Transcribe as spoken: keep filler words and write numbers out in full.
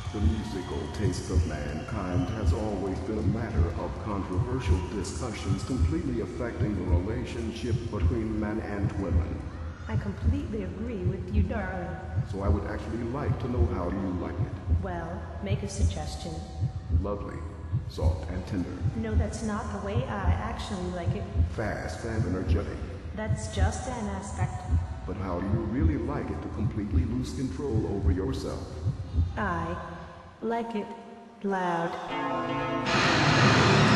The musical taste of mankind has always been a matter of controversial discussions completely affecting the relationship between men and women. I completely agree with you, darling. So I would actually like to know how you like it. Well, make a suggestion. Lovely, soft and tender. No, that's not the way I actually like it. Fast and energetic. That's just an aspect. But how do you really like it to completely lose control over yourself? I like it loud.